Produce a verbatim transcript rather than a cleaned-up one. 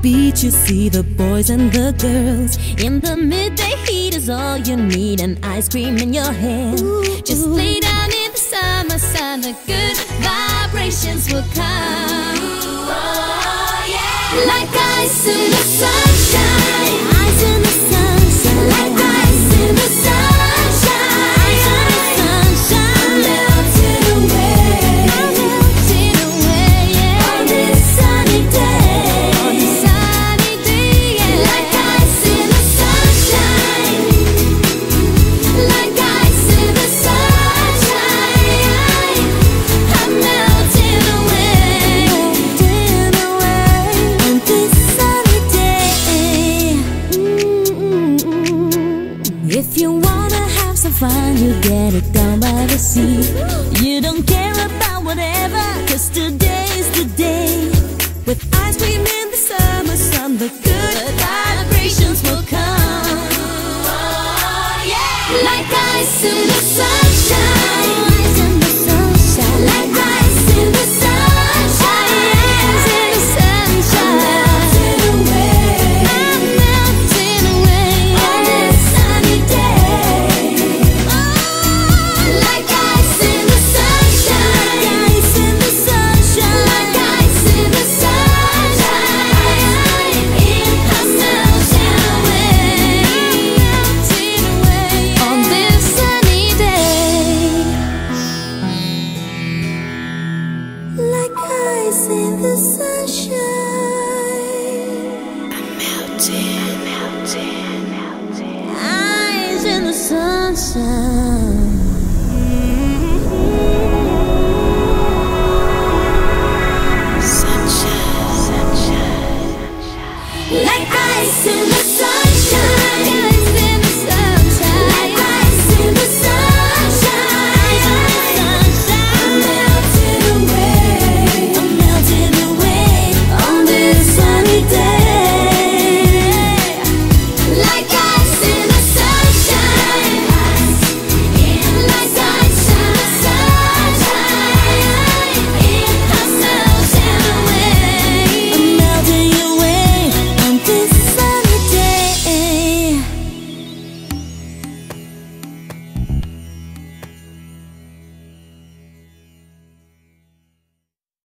beach, you see the boys and the girls. In the midday heat is all you need, an ice cream in your hand. Ooh, just ooh. Lay down in the summer sun, the good vibrations will come. Ooh, oh, yeah. Like ice in the sunshine, ice in the sunshine, like ice in the sunshine, ice in the sunshine. I'm melting away, I'm melting away, yeah. On this sunny day, on this sunny day, yeah. Like ice in the sunshine, like ice in the sunshine. I'm melting away, melting away on this sunny day. Mm-mm-mm. If you wanna have some fun, you get it down by the sea. You don't care about whatever, 'cause today's the day. With ice cream in the summer sun, the good vibrations will come. Oh, yeah. Like ice in the sunshine, ice in the sunshine, like ice in the sunshine, ice in the sunshine. I'm melting away, I'm melting away on this sunny day. Oh, like ice in the sunshine, ice in the sunshine, like ice in the sunshine. I'm melting away, melting away on this sunny day. Like ice in the sunshine, I'm melting, melting, melting. Ice in the sunshine.